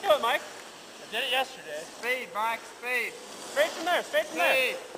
do it, Mike. I did it yesterday. Speed, Mike, speed. Straight from there, straight from there. Speed.